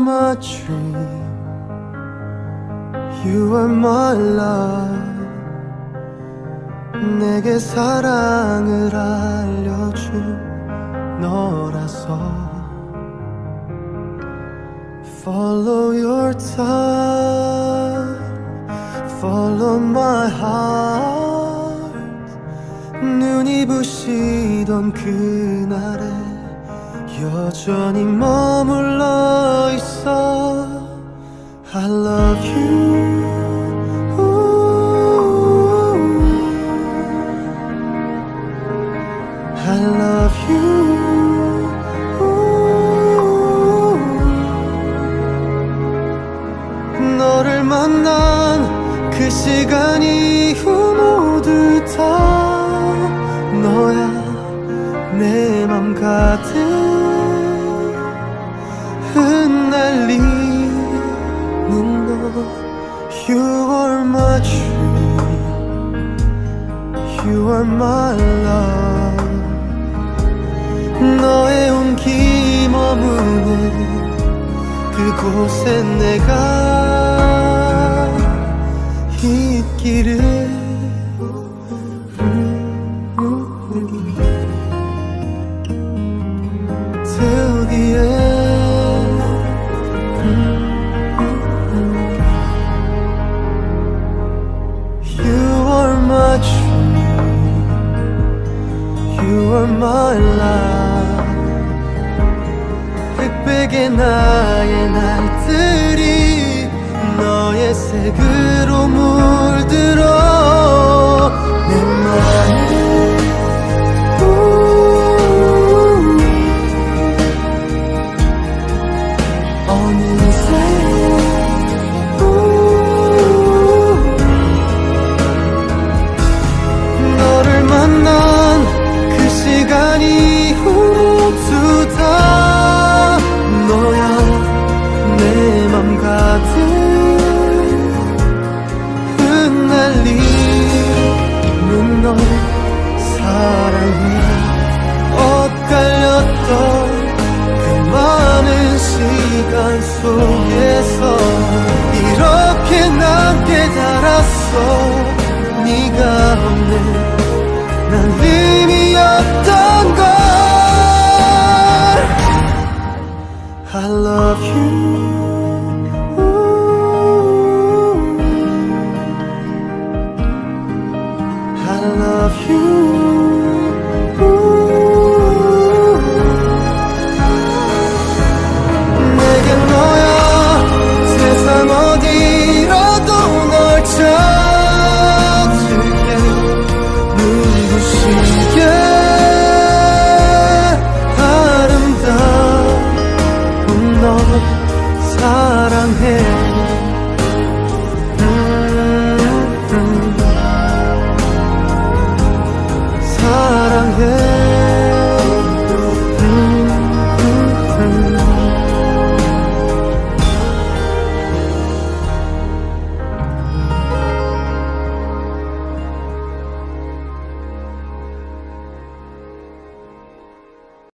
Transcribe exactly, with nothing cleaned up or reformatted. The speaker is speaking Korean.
my dream. You are my love. 내게 사랑을 알려준 너라서. Follow your time, follow my heart. 눈이 부시던 그날에 여전히 머물러 있어. I love you. I love you. 너를 만난 그 시간 이후 모두 다 너야. 내 맘 가득 흩날리는 너. You are my dream. You are my love. 너의 온기 머무는 그곳에 내가 있기를. Till the end. You are my dream. You are my life. 흑백의 나의 날들이 너의 색으로 물들어 내 맘에. 어느새 너를 만난 그 시간 이후 모두 다 너야. 내 맘 가득 흩날리는 너. 사랑해. 엇갈렸던 그 많은 시간 속에서 이렇게 난 깨달았어. 네가 없는 난 의미 없던 걸.